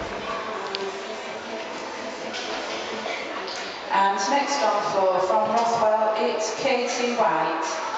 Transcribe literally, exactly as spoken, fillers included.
And next on floor from Rothwell, it's Katie White.